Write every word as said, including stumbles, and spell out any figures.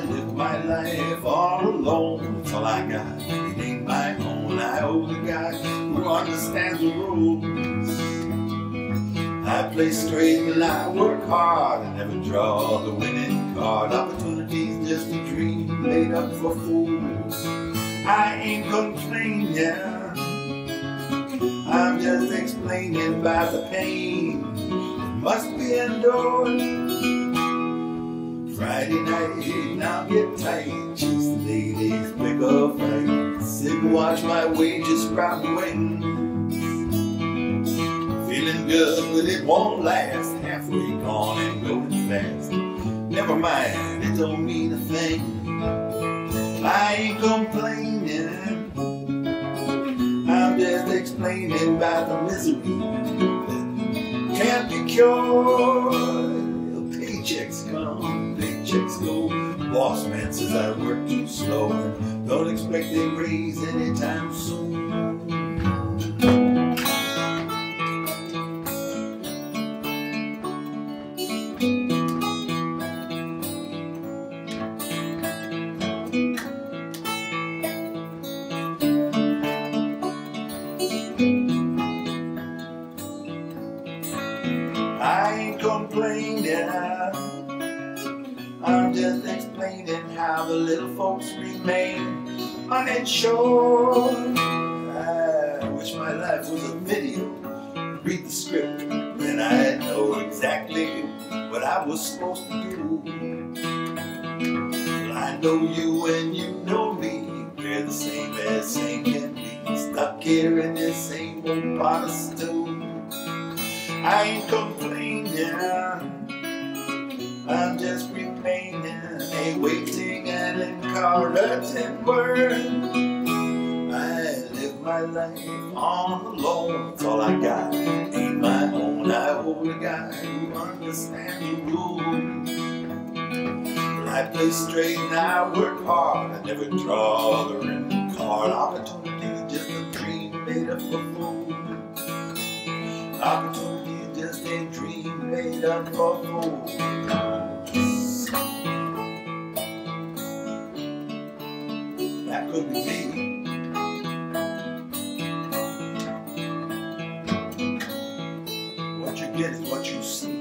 live my life all alone. That's all I got. It ain't my own. I owe the guy who understands the rules. I play straight and I work hard. I never draw the winning card. Opportunity's just a dream made up for fools. I ain't complaining, I'm just explaining about the pain that must be endured. Friday night, now get tight, chase the ladies, pick a fight, sit and watch my wages sprout wings. Feeling good, but it won't last, halfway gone and going fast. Never mind, it don't mean a thing. I ain't complaining, I'm just explaining about the misery that can't be cured. Paychecks come, paychecks go. Boss man says I work too slow. Don't expect a raise anytime soon. I ain't complaining, I'm just explaining how the little folks remain uninsured. I wish my life was a video. Read the script, then I'd know exactly what I was supposed to do. Well, I know you and you know me, we're the same as same can be. Stuck here in this same old pot of stew. I ain't complaining, I'm just remaining, a waiting and encouraging word. I live my life on alone, that's all I got. Ain't my own, I owe the guy who understands the rules. I play straight and I work hard, I never draw the written card. Opportunity is just a dream made up for fools. Opportunity is just a dream made up for fools. That could be me. What you get is what you see.